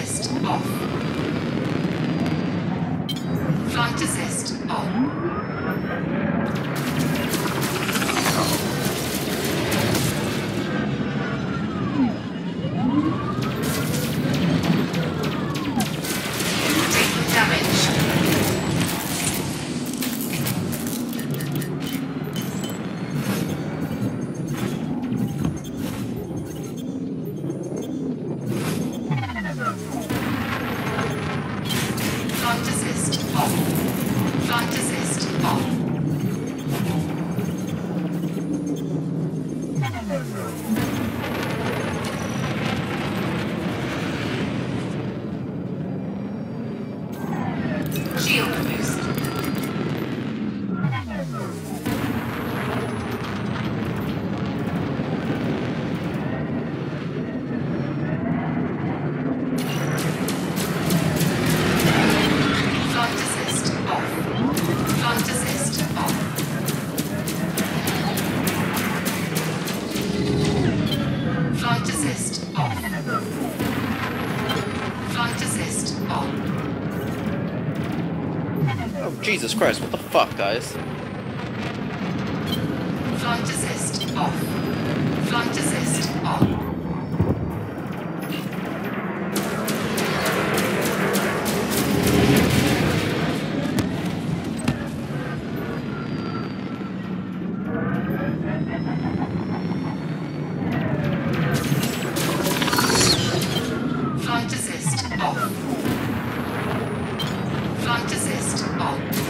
assist off. Flight assist on. Flight assist off. Flight assist off. Shield boost. Flight assist off. Flight assist on. Oh, Jesus Christ, what the fuck, guys? Flight assist off. Flight assist on. Flight assist off. Flight assist on.